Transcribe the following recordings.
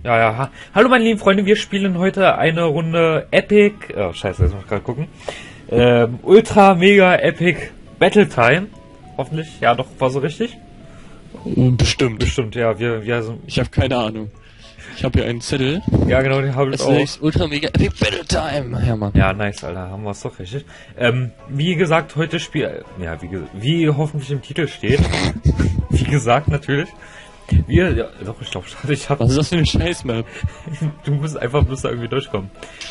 Hallo meine lieben Freunde, wir spielen heute eine Runde Epic, oh scheiße, jetzt muss ich gerade gucken, Ultra Mega Epic Battle Time. Hoffentlich, ja doch, war so richtig? Bestimmt. Bestimmt, ja, wir sind... Ich habe keine Ahnung. Ich habe hier einen Zettel. Ja genau, den habe ich auch. Es ist Ultra Mega Epic Battle Time. Ja, Mann. Ja, nice, Alter, haben wir es doch richtig. Wie gesagt, heute wie hoffentlich im Titel steht, wie gesagt, natürlich. Ich hab... Was ist das für eine Scheiß-Map? Du musst da irgendwie durchkommen.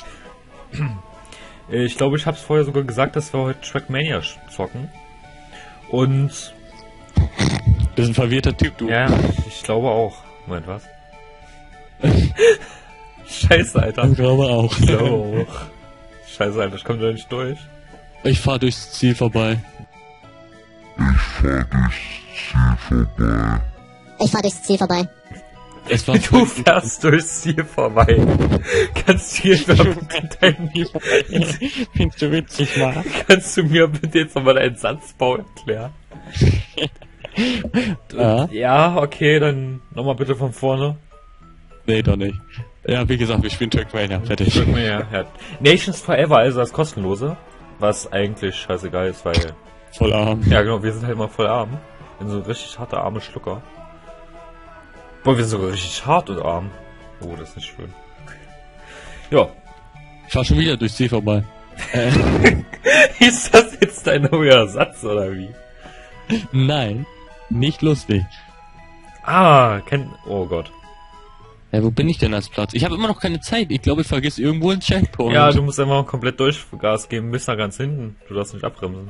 Ich glaube, ich habe es vorher sogar gesagt, dass wir heute Trackmania zocken. Und... Das ist ein verwirrter Typ, du. Ja, ich glaube auch. Moment, was? Scheiße, Alter. Ich glaube auch. Ich glaube auch. Scheiße, Alter, ich komme da nicht durch. Ich fahr durchs Ziel vorbei. Ich fahr durchs Ziel vorbei. Es war Du fährst durchs Ziel vorbei. Kannst du Findest du witzig, wa? Kannst du mir bitte jetzt nochmal deinen Satzbau erklären? Ja? Ja, okay, dann nochmal bitte von vorne. Nee, doch nicht. Ja, wie gesagt, wir spielen Trackmania. Fertig. Trackmania, ja. Nations Forever, also das kostenlose. Was eigentlich scheißegal ist, weil... Voll arm. Ja genau, wir sind halt mal voll arm. Wir sind so richtig harte, arme Schlucker. Boah, wir sind sogar richtig hart und arm. Oh, das ist nicht schön. Ja. Ich fahr schon wieder durchs Ziel vorbei. Ist das jetzt dein neuer Satz, oder wie? Nein, nicht lustig. Oh Gott. Ja, wo bin ich denn als Platz? Ich habe immer noch keine Zeit. Ich glaube, ich vergesse irgendwo einen Checkpoint. Ja, du musst einfach komplett Gas geben, bis nach ganz hinten. Du darfst nicht abbremsen.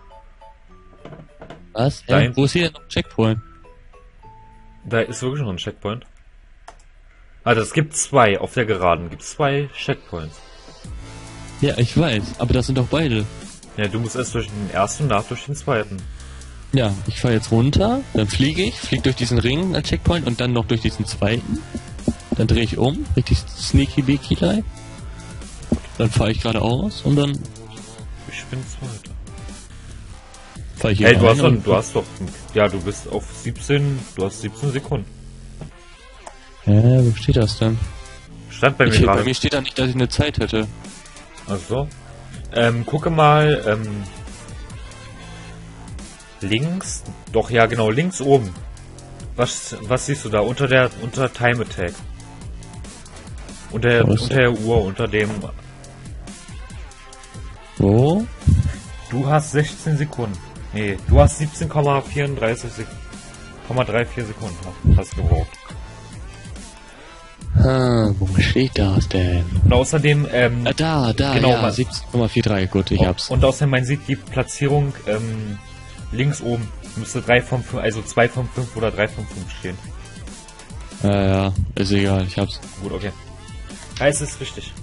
Was? Nein. Wo ist hier denn noch ein Checkpoint? Da ist wirklich noch ein Checkpoint. Also es gibt zwei, auf der Geraden gibt es zwei Checkpoints. Ja, ich weiß, aber das sind doch beide. Ja, du musst erst durch den ersten und nach durch den zweiten. Ja, ich fahre jetzt runter, dann flieg durch diesen Ring als Checkpoint und dann noch durch diesen zweiten. Dann drehe ich um, richtig sneaky beaky like. Dann fahre ich geradeaus und dann Ich bin Zweiter. fahre ich hier Hey, du bist auf 17, du hast 17 Sekunden. wo steht das denn? Stand bei mir Bei gerade. mir steht da nicht, dass ich eine Zeit hätte. Achso. Gucke mal, links. Doch, ja, genau, links oben. Was siehst du da? Unter Time Attack. Unter der Uhr, unter dem. Wo? Du hast 16 Sekunden. Nee, du hast 17,34 Sekunden hast gebraucht. Wo steht das denn? Und außerdem, Da, genau, ja, 17,43, gut, ich hab's. Und außerdem, man sieht die Platzierung, links oben. Müsste 2 von 5 oder 3 von 5 stehen. Ja, ist egal, ich hab's. Gut, okay. Ja, es ist richtig.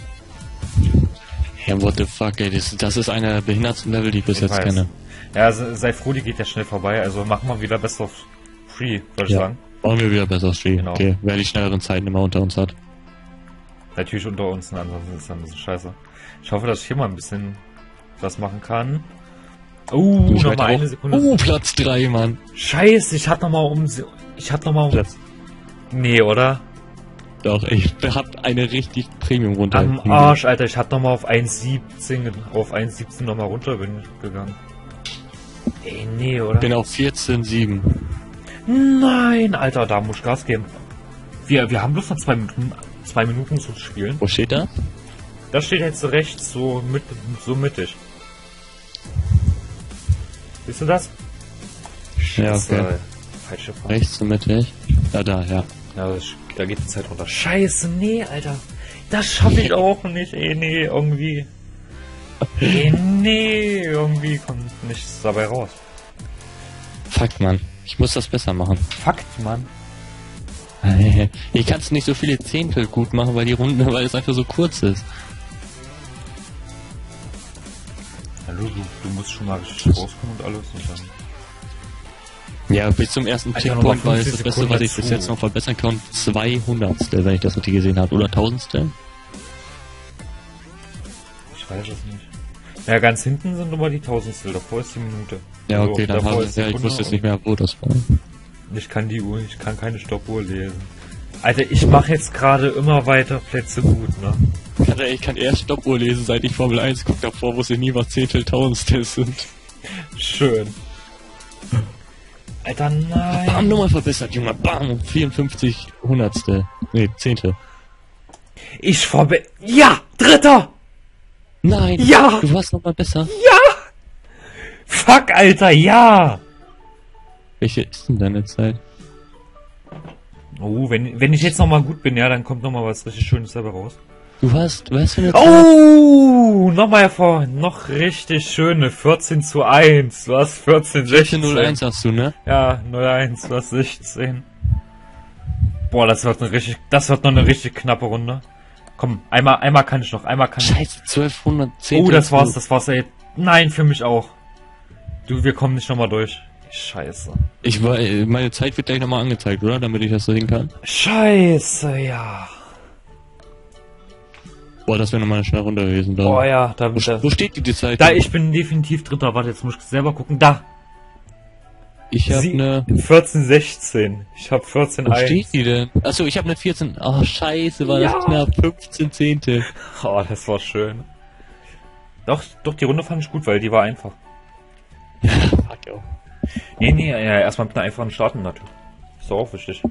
Ja, what the fuck, ey, das ist einer der behindertsten Level, die ich bis Ich jetzt weiß. kenne. Ja, sei froh, die geht ja schnell vorbei, also machen wir wieder Best of Free, würde ich sagen. Machen wir wieder besser Spiel. Genau. Okay, wer die schnelleren Zeiten immer unter uns hat. Natürlich unter uns, ansonsten ist das ein bisschen scheiße. Ich hoffe, dass ich hier mal ein bisschen was machen kann. Nochmal eine Sekunde. Platz 3, Mann. Scheiße, ich hatte nochmal Platz. Nee, oder? Doch, ich hab eine richtig Premium runter. Am Arsch, Alter, ich hatte nochmal auf 1,17 nochmal runter bin gegangen. Ey, nee, oder? Ich bin auf 14,7. Nein, Alter, da muss ich Gas geben. Wir haben bloß noch 2 Minuten zu spielen. Wo steht da? Das steht jetzt rechts, so mittig. Siehst du das? Ja, okay. Falsche Frage. Rechts und mittig. Ja, da, ja. Ja, da geht die Zeit runter. Scheiße, nee, Alter. Das schaffe ich auch nicht. Ey, nee, irgendwie. Irgendwie kommt nichts dabei raus. Fuck, Mann. Ich muss das besser machen. Fakt, Mann. Hier kannst du nicht so viele Zehntel gut machen, weil weil es einfach so kurz ist. Hallo, du musst schon mal richtig rauskommen und alles und dann... Ja, bis zum ersten Alter, Checkpoint war 50 es das Beste, was ich dazu. bis jetzt noch verbessern kann. 200stel, wenn ich das richtig gesehen habe. Oder 1000stel? Ich weiß es nicht. Ja, ganz hinten sind nochmal die Tausendstel, davor ist die Minute. Ja, okay, Also, dann ich wusste jetzt nicht mehr, wo das war. Ich kann keine Stoppuhr lesen. Alter, ich mache jetzt gerade immer weiter Plätze gut, ne? Ich kann erst Stoppuhr lesen, seit ich Formel 1 gucke. Davor wusste ich nie, was Zehnteltausendstel sind. Schön. Alter, nein. Bam, nochmal verbessert, Junge. Bam, 54 Hundertstel. Nee, Zehntel. Ja! Dritter! Nein! Ja! Du warst nochmal besser. Ja! Fuck, Alter, ja! Welche ist denn deine Zeit? Oh, wenn ich jetzt nochmal gut bin, ja, dann kommt nochmal was richtig Schönes dabei raus. Du hast, was für eine Zeit? Oh! Nochmal hervor. Noch richtig schöne 14:1. Du hast 14:16. 14:01 hast du, ne? Ja, 0:1, du hast 16. Boah, das wird noch eine richtig knappe Runde. Komm, einmal kann ich noch, Scheiße, 1210. Oh, das war's, ey. Nein, für mich auch. Du, wir kommen nicht nochmal durch. Scheiße. Meine Zeit wird gleich nochmal angezeigt, oder? Damit ich das so hin kann. Scheiße, ja. Boah, das wäre nochmal eine schnelle Runde gewesen, da. Boah, ja, Wo steht die Zeit? Da, ich bin definitiv Dritter. Warte, jetzt muss ich selber gucken. Da. Ich hab eine... 14:16. Ich hab 14:1. Wo steht die denn? Achso, ich hab eine 14... Oh, scheiße, war Ja. das knapp. 15 Zehntel. Oh, das war schön. Doch, die Runde fand ich gut, weil die war einfach. Ja, fuck yo. Nee, ja, erstmal mit einer einfachen starten natürlich. Ist doch auch wichtig.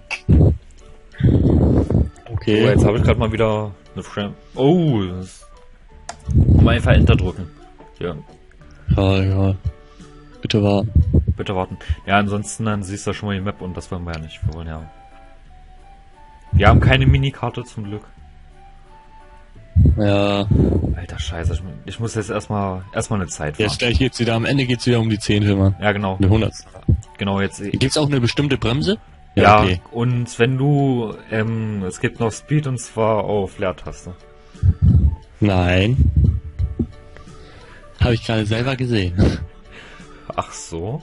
Okay. So, jetzt habe ich gerade mal wieder eine Frame. Oh, mal einfach Enter drücken. Ja, Ja. Bitte warten. bitte warten. Ja, ansonsten dann siehst du schon mal die Map und das wollen wir ja nicht. Wir wollen ja... Wir haben keine Minikarte zum Glück. Ja. Alter Scheiße, ich muss jetzt erstmal eine Zeit fahren. Jetzt gleich geht's wieder, am Ende geht's wieder um die Zehntel, Mann. Ja, genau. Eine Hundertstel. Genau, jetzt... Gibt's auch eine bestimmte Bremse? Ja, okay. und wenn du... es gibt noch Speed und zwar auf Leertaste. Nein. Habe ich gerade selber gesehen. Ach so.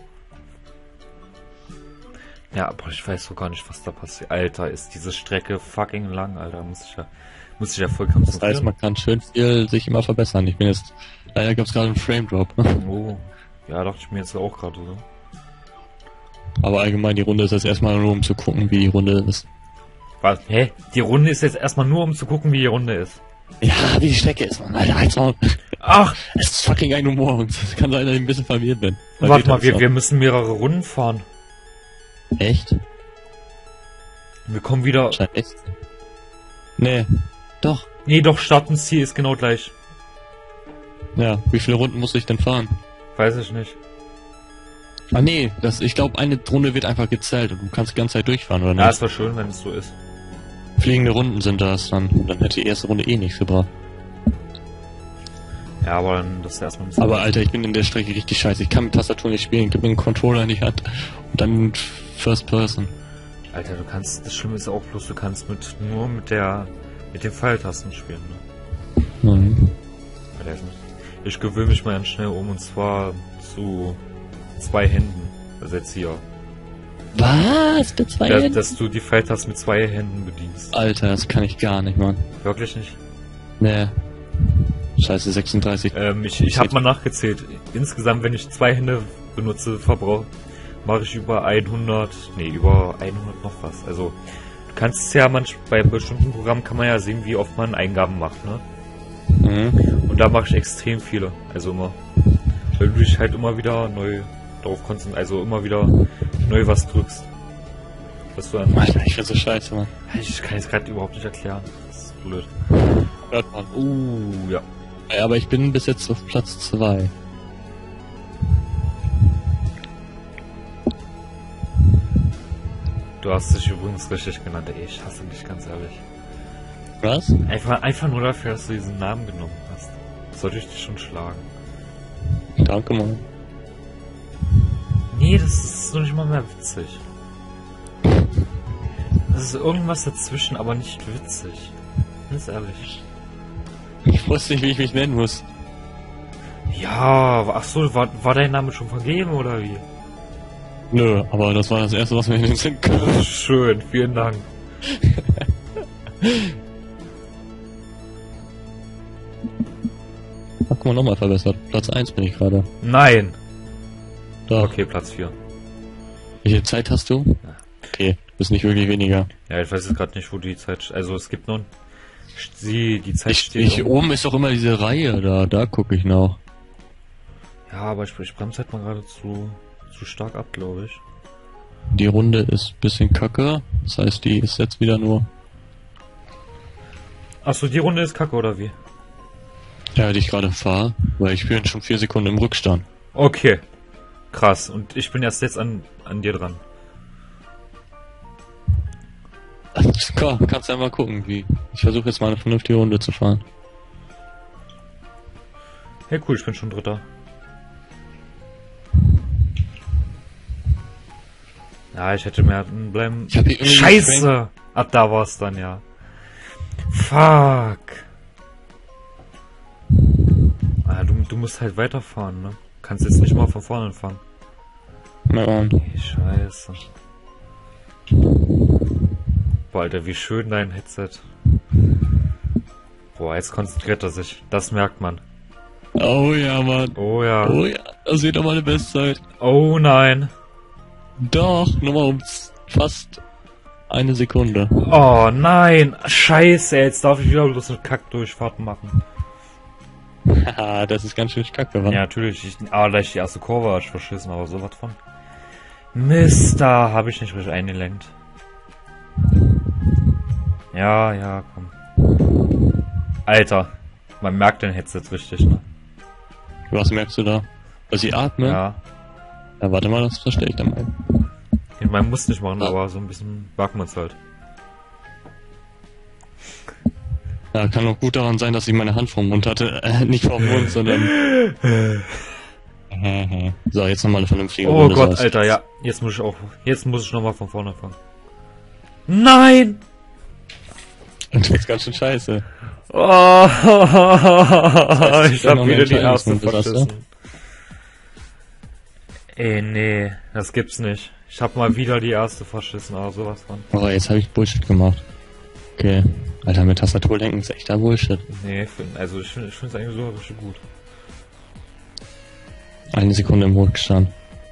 Ja, aber ich weiß so gar nicht, was da passiert. Alter, ist diese Strecke fucking lang, Alter. Muss ich ja voll Das heißt, konzentrieren. man kann schön viel sich immer verbessern. Ich bin jetzt... Leider gab's gerade einen Frame Drop. Oh, ja, dachte ich mir jetzt auch gerade so. Aber allgemein, die Runde ist jetzt erstmal nur, um zu gucken, wie die Runde ist. Was? Hä? Die Runde ist jetzt erstmal nur, um zu gucken, wie die Runde ist. Ja, wie die Strecke ist, Mann. Alter, halt's mal. Ach, Es ist fucking 1 Uhr morgens. Es kann sein, dass ich ein bisschen verwirrt bin. warte mal, wir müssen mehrere Runden fahren. Echt? Wir kommen wieder... Scheint echt. Nee. Doch. Nee, doch, Start und Ziel ist genau gleich. Ja, wie viele Runden muss ich denn fahren? Weiß ich nicht. Ah nee, ich glaube, eine Runde wird einfach gezählt und du kannst die ganze Zeit durchfahren, oder Ja, nicht? es war schön, wenn es so ist. Fliegende Runden sind das dann. Dann hätte die erste Runde eh nichts gebracht. Ja, aber dann das erstmal ein bisschen... Aber Alter, ich bin in der Strecke richtig scheiße. Ich kann mit Tastatur nicht spielen. Gib mir einen Controller in die Hand. Und dann First Person. Alter, das Schlimme ist auch bloß, du kannst nur mit den Pfeiltasten spielen, ne? Mhm. Alter, ich gewöhne mich mal ganz schnell um, und zwar zu 2 Händen. Also jetzt hier. Was? Mit zwei Händen? Dass du die Pfeiltasten mit 2 Händen bedienst. Alter, das kann ich gar nicht, Mann. Wirklich nicht? Nee. Scheiße, 36. Ich habe mal nachgezählt. Insgesamt, wenn ich 2 Hände benutze, mache ich über 100 noch was. Also, du kannst es ja bei bestimmten Programmen kann man ja sehen, wie oft man Eingaben macht, ne? Mhm. Und da mache ich extrem viele. Also immer. Weil du dich halt immer wieder neu darauf konzentrierst, also immer wieder neu was drückst. Dass du dann... Alter, ich bin so scheiße, Mann. Ich kann es gerade überhaupt nicht erklären. Das ist blöd. Hört man. Ja. Ja, aber ich bin bis jetzt auf Platz 2. Du hast dich übrigens richtig genannt. Ey, ich hasse dich, ganz ehrlich. Was? Einfach nur dafür, dass du diesen Namen genommen hast. Sollte ich dich schon schlagen. Danke, Mann. Nee, das ist noch nicht mal mehr witzig. Das ist irgendwas dazwischen, aber nicht witzig. Ganz ehrlich. Ich wusste nicht, wie ich mich nennen muss. Ja, ach so, war dein Name schon vergeben oder wie? Nö, aber das war das erste, was mir in den Sinn kam. Schön, vielen Dank. Ach, guck mal, nochmal verbessert. Platz 1 bin ich gerade. Nein. Da. Okay, Platz 4. Welche Zeit hast du? Okay, ist nicht wirklich weniger. Ja, ich weiß jetzt gerade nicht, wo die Zeit... Also es gibt noch... Die Zeit steht... Oben ist doch immer diese Reihe da gucke ich noch. Ja, aber ich bremse halt mal gerade zu stark ab, glaube ich. Die Runde ist ein bisschen kacke, das heißt, die ist jetzt wieder nur... Achso, die Runde ist kacke, oder wie? Ja, die ich gerade fahre, weil ich bin schon 4 Sekunden im Rückstand. Okay. Krass. Und ich bin erst jetzt an dir dran. Klar, kannst ja mal gucken, wie. Ich versuche jetzt mal eine vernünftige Runde zu fahren. Hey, cool, ich bin schon Dritter. Ja, ich hätte mehr bleiben... Ich hab hier irgendwie Scheiße! Ab da war's dann, ja. Fuck! Ah, du musst halt weiterfahren, ne? Kannst jetzt nicht mal von vorne anfangen. Ja, Scheiße. Boah, Alter, wie schön dein Headset. Boah, jetzt konzentriert er sich. Das merkt man. oh ja, Mann. Oh ja. Oh ja, das wird doch meine Bestzeit. Oh nein. Doch, nochmal um fast eine Sekunde. Oh nein. Scheiße, jetzt darf ich wieder bloß eine Kackdurchfahrt machen. Haha, das ist ganz schön kacke, wa? Ja, natürlich. Gleich die erste Kurve habe ich verschissen, aber sowas von. Mist, da habe ich nicht richtig eingelenkt. Ja, komm. Alter, man merkt den Headset richtig, ne? Was merkst du da? Dass ich atme? Ja. Ja, warte mal, das verstehe ich dann mal. Man muss nicht machen, aber so ein bisschen merkt man es halt. Ja, kann auch gut daran sein, dass ich meine Hand vom Mund hatte. Nicht vom Mund, sondern... So, jetzt nochmal eine vernünftige Oh Runde. Gott, so Alter, ja. Jetzt muss ich nochmal von vorne anfangen. Nein! Und das ist ganz schön scheiße. Oh, heißt, ich hab wieder die erste Entscheidungsrunde, das, verschissen. Ey, nee, das gibt's nicht. Ich hab mal wieder die erste verschissen, aber sowas von. Oh, jetzt habe ich Bullshit gemacht. Okay. Alter, mit Tastatur lenken ist echter Bullshit. Nee, ich finde es eigentlich so richtig gut. Eine Sekunde im Rückstand.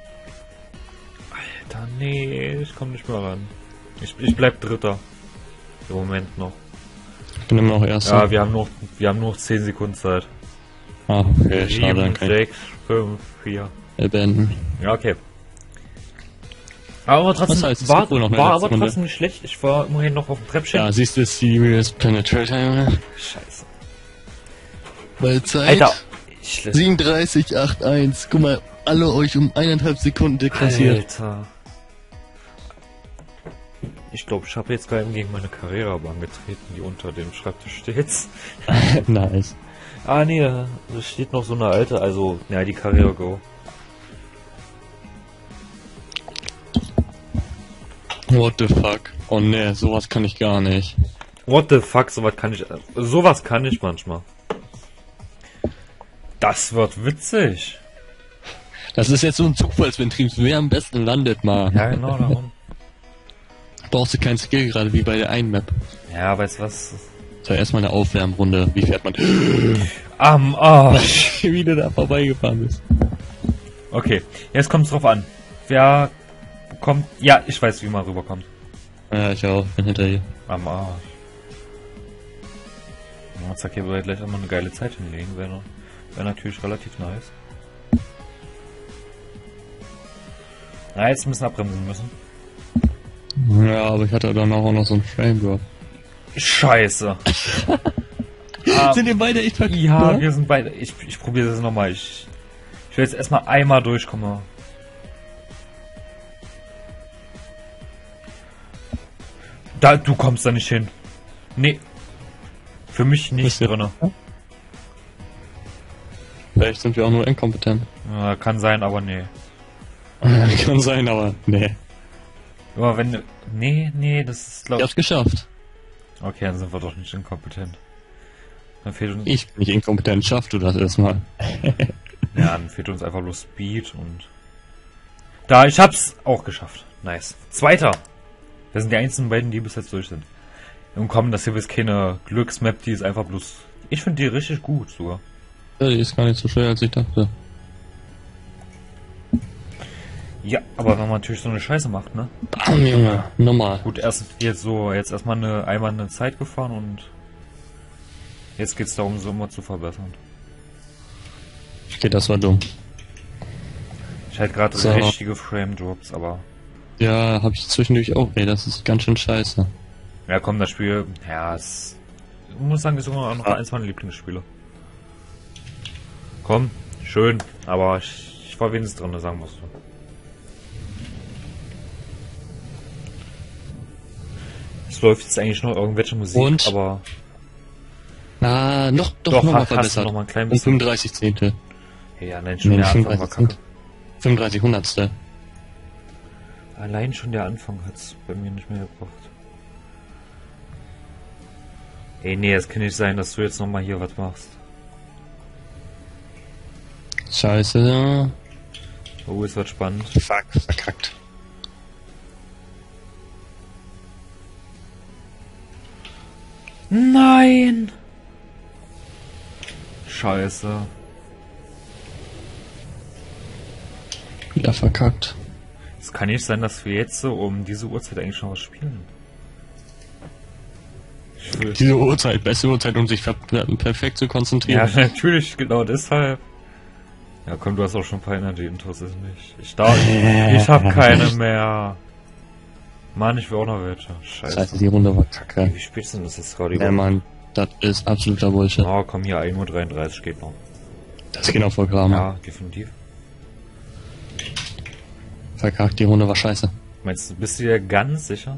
Alter, nee, ich komm nicht mehr ran. Ich bleib Dritter. Im Moment noch. Ich bin immer noch Erster. Ja, wir haben noch 10 Sekunden Zeit. Ah, okay, schade, dann 7, kann ich 6, 5, 4. beenden. Ja, okay. Aber trotzdem, Was heißt, es gibt wohl noch eine war letzte aber Runde. trotzdem nicht schlecht. Ich war immerhin noch auf dem Treppchen. Ja, siehst du, Serious Penetrator, Junge? Scheiße. Bei Zeit Alter. 37,81. Guck mal, alle euch um 1,5 Sekunden deklassiert. Alter. Ich glaube, ich habe jetzt gerade gegen meine Carrera-Bahn getreten, die unter dem Schreibtisch steht. Nice. Ah, nee, da steht noch so eine alte, also, ja, die Carrera Go. What the fuck? Oh ne, sowas kann ich gar nicht. What the fuck, sowas kann ich manchmal. Das wird witzig. Das ist jetzt so ein Zufallsventil, wer am besten landet mal. Ja, genau, darum. Brauchst du kein Skill gerade wie bei der einen Map. Ja, weißt du was? So, erstmal eine Aufwärmrunde. Wie fährt man? Am Arsch. Wie du da vorbeigefahren bist. Okay, jetzt kommt's drauf an. Wer kommt... Ja, ich weiß, wie man rüberkommt. Ja, ich auch. Bin hinter dir. Am Arsch. Ja, zack, hier wird gleich einmal eine geile Zeit hinlegen. Wäre natürlich relativ nice. Na, jetzt müssen wir abbremsen müssen. Ja, aber ich hatte dann auch noch so ein Frame Drop. Scheiße. Sind ihr beide echt verkehrt? Ja, wir sind beide... Ich probiere das nochmal. Ich will jetzt erstmal einmal durchkommen. Du kommst da nicht hin. Nee. Für mich nicht drinne. Vielleicht sind wir auch nur inkompetent. Ja, kann sein, aber nee. Kann sein, aber nee. Aber wenn... Nee, das ist Ich glaube hab's geschafft. Okay, dann sind wir doch nicht inkompetent. Dann fehlt uns... Ich bin nicht inkompetent, schaff du das erstmal. Ja, dann fehlt uns einfach bloß Speed und... Da, ich hab's auch geschafft. Nice. Zweiter. Das sind die einzigen beiden, die bis jetzt durch sind. Und kommen, das hier ist keine Glücksmap, die ist einfach bloß... Ich finde die richtig gut sogar. Ja, die ist gar nicht so schwer, als ich dachte. Ja, aber wenn man natürlich so eine Scheiße macht, ne? Bam, Junge, normal. Gut, jetzt erstmal einmal eine Zeit gefahren und jetzt geht's darum, so immer zu verbessern. Okay, das war dumm. Ich halt gerade So. richtige Frame Drops, aber Ja, hab ich zwischendurch auch, ey, das ist ganz schön scheiße. ja, komm, das Spiel, ja, ich muss sagen, ist immer noch eins meiner Lieblingsspiele. Komm, schön, aber ich war wenigstens drin, sagen musst du. Es läuft jetzt eigentlich noch irgendwelche Musik, Und? aber Ah, doch doch nochmal hast du verbessert. noch mal ein klein Um bisschen. 35 Zehntel. Ja, nein, schon Nee, der nicht Anfang war 35 kacke. Zehntel. 35 Hundertstel. Allein schon der Anfang hat's bei mir nicht mehr gebracht. Ey, nee, es kann nicht sein, dass du jetzt nochmal hier was machst. Scheiße. Oh, es wird spannend. Fuck, verkackt. Nein! Scheiße. Wieder verkackt. Es kann nicht sein, dass wir jetzt so um diese Uhrzeit eigentlich schon was spielen. Ich will... Diese Uhrzeit, beste Uhrzeit, um sich perfekt zu Ja, konzentrieren. natürlich, genau deshalb. Ja, komm, du hast auch schon ein paar Energy-Intros, ist nicht. Ich hab keine mehr. Mann, ich will auch noch welche. Scheiße. Scheiße, die Runde war kacke. Wie spät sind das jetzt gerade? Ja, Mann, das ist absoluter Bullshit. Oh, komm hier, 1:33 Uhr geht noch. Das geht auch voll Gramm. Ja, definitiv. Verkackt, die Runde war scheiße. Meinst du, bist du dir ganz sicher?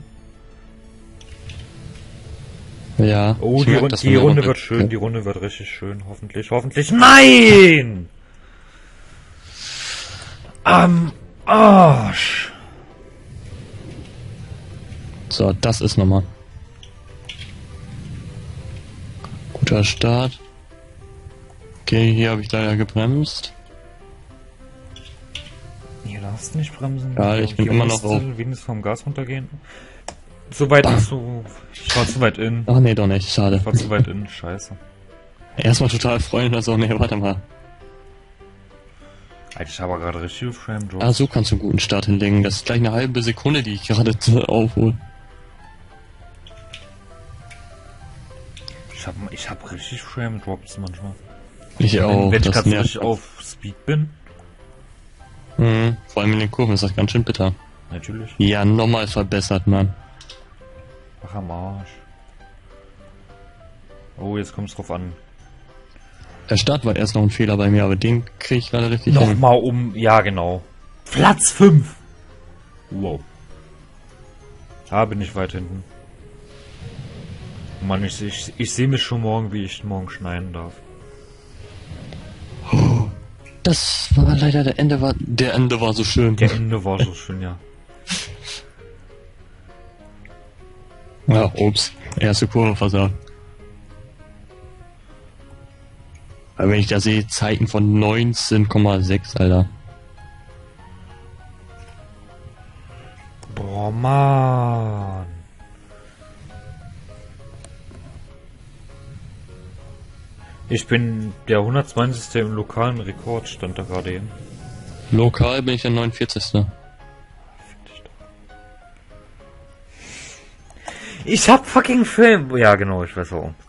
Ja. Oh, ich die, merk, dass die von der Runde wird schön, die Runde wird richtig schön, hoffentlich, hoffentlich. Nein! Am Arsch! So, das ist nochmal. Guter Start. Okay, hier habe ich leider gebremst. Nee, du darfst nicht bremsen. Ja, ich bin Hier immer noch musst du auf. wenigstens vom Gas runtergehen. So weit bist du. Ich war zu weit in. Ach nee, doch nicht, schade. Ich war zu weit in, scheiße. Erstmal total freuen, also nee, warte mal. Alter, ich habe gerade richtige Frame Drops. Ah, so kannst du einen guten Start hinlegen. Das ist gleich eine halbe Sekunde, die ich gerade aufhole. Ich hab richtig Frame Drops manchmal. Ich auch, Wenn ich das gerade nervt. richtig auf Speed bin. Mhm. Vor allem in den Kurven ist das ganz schön bitter. Natürlich. Ja, nochmal verbessert, Mann. Ach, am Arsch. Oh, jetzt kommt's drauf an. Der Start war erst noch ein Fehler bei mir, aber den krieg ich gerade richtig hin. Nochmal um. Ja, genau. Platz 5! Wow. Da bin ich weit hinten. Mann, ich sehe mich schon morgen, wie ich morgen schneiden darf. Das war leider der Ende war so schön. Der Ende war so schön, ja. Ja, ups. Erste Kurve versagt. Aber wenn ich da sehe, Zeiten von 19,6, Alter. Boah, Mann. Ich bin der 120. im lokalen Rekord, stand da gerade eben. Lokal bin ich der 49. Ich hab fucking Film. Ja, genau, ich weiß warum.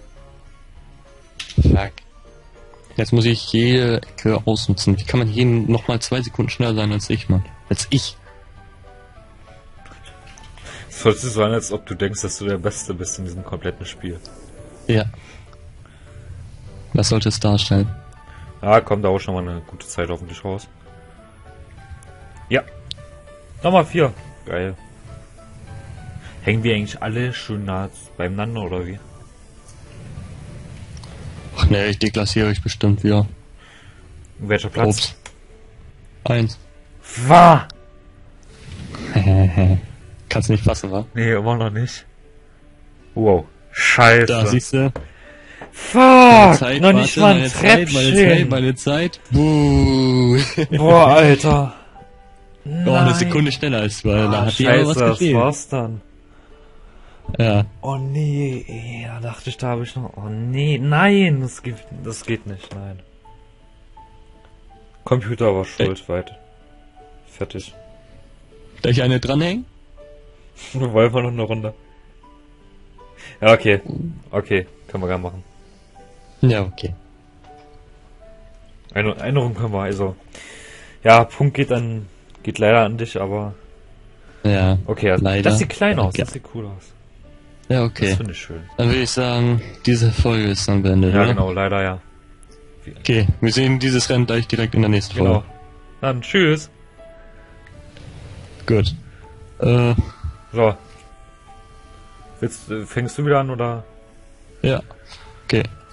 Fuck. Jetzt muss ich jede Ecke ausnutzen. Wie kann man hier nochmal 2 Sekunden schneller sein als ich, Mann? Als ich. Es hört sich so an, als ob du denkst, dass du der Beste bist in diesem kompletten Spiel. Ja. Was sollte es darstellen? Ja, komm, da auch schon mal eine gute Zeit hoffentlich raus. Ja. Nochmal 4. Geil. Hängen wir eigentlich alle schön nah beieinander oder wie? Ach ne, ich deklassiere ich bestimmt wieder. Welcher Platz? Ups. 1. War! Kannst nicht fassen, wa? Nee, immer noch nicht. Wow. Scheiße. Da siehst du. Fuck! Zeit, Noch nicht mal ein Treppchen. Meine Zeit. Buh. Boah, Alter. Oh, eine Sekunde schneller als du, weil da Ah, hat die aber scheiße, was das gefehlt. war's dann. Ja. Oh nee, ey, da dachte ich, da habe ich noch... Oh nee, nein, das geht nicht, nein. Computer war schuld, weit. Fertig. Gleich eine dranhängen? Wollen wir noch eine Runde? Ja, okay. Okay, können wir gerne machen. Ja, okay. Eine Runde können wir, also. Ja, Punkt geht leider an dich, aber. Ja. Okay, also leider. das sieht klein aus, Ja. das sieht cool aus. Ja, okay. Das finde ich schön. Dann würde ich sagen, diese Folge ist dann beendet, Ja, oder? genau, leider ja. Okay, wir sehen dieses Rennen gleich direkt in der nächsten Genau. Folge. Dann tschüss. Gut. So. Fängst du wieder an oder? Ja. Okay.